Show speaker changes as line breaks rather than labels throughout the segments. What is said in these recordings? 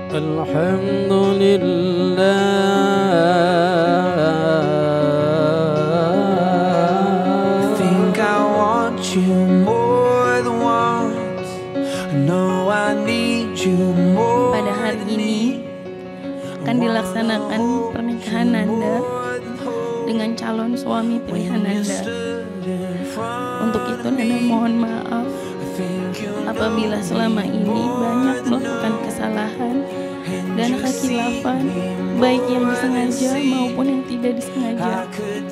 Alhamdulillah. Think I want you more than once. I know I need you more.
Pada hari ini akan dilaksanakan pernikahan Nanda dengan calon suami pilihan Nanda. Untuk itu Nanda mohon maaf apabila selama ini banyak melakukan kesalahan dan kekhilafan, baik yang disengaja maupun yang tidak disengaja.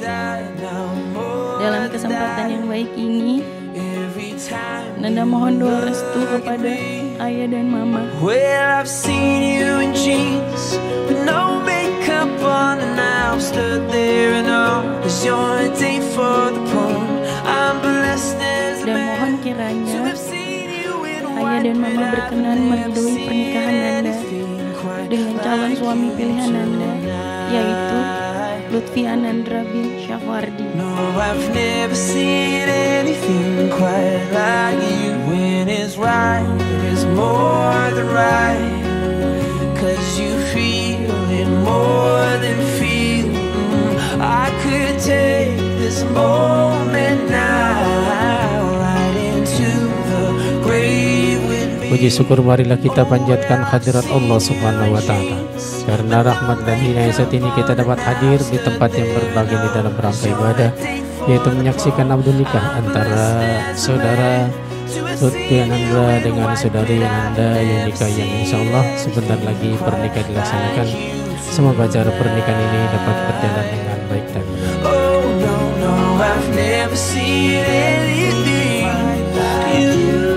Dalam kesempatan yang baik ini, Nanda mohon doa restu kepada ayah dan mama.
Well, I've seen you in jeans with no makeup on, and now stood there and all is your day for the prom. I'm blessed as a
Dan mohon
man
kiranya
to have seen you in
ayah dan mama berkenan meridhoi pernikahan Nanda dengan calon suami pilihan Nanda, yaitu Luthfi Anandra bin Syafwardi.
No, I've never seen anything quite like you. When it's right, it's more than right. 'Cause you feel it more than feel. I could take this moment now right into the grave with me.
Puji syukur marilah kita panjatkan hadirat Allah Subhanahu wa taala. Karena rahmat dan hidayah saat ini kita dapat hadir di tempat yang berbahagia di dalam rangka ibadah, yaitu menyaksikan akad nikah antara saudara Luthfi Anandra dengan saudari Nanda Yunika yang insya Allah sebentar lagi pernikahan dilaksanakan. Semoga acara pernikahan ini dapat berjalan dengan baik dan benar.
Oh no, no, I've never seen anything like you.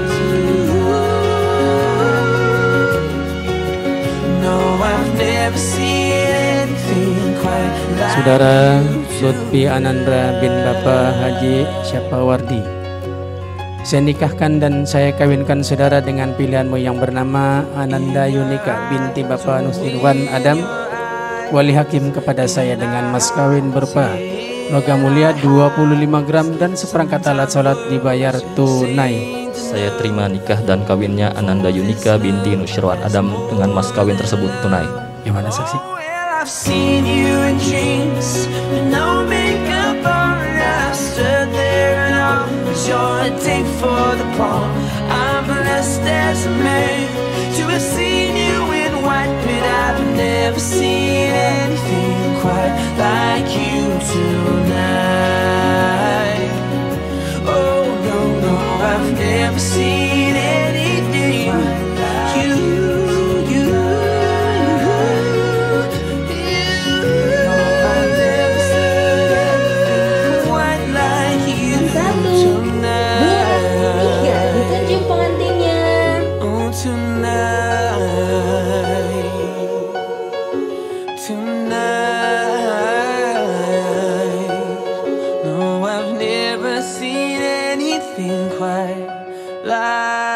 No, I've never seen anything quite like
Saudara Luthfi Anandra bin Bapak Haji Syafwardi, saya nikahkan dan saya kawinkan saudara dengan pilihanmu yang bernama Ananda Yunika binti Bapak Nusirwan Adam, wali hakim kepada saya dengan mas kawin berupa logam mulia 25 gram dan seperangkat alat sholat dibayar tunai.
Saya terima nikah dan kawinnya Ananda Yunika binti Nusirwan Adam dengan mas kawin tersebut tunai.
Yang mana saksi?
I've seen you in dreams with no makeup on, and I stood there and all was your day for the prom. I'm blessed as a man to have seen you in white, but I've never seen anything quite like you tonight. Oh no, no, I've never seen anything like you. Quite like